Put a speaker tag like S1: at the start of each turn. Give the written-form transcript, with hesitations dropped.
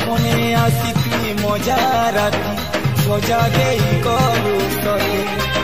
S1: सपने आसिकी मजा राती सजा गई करू सके।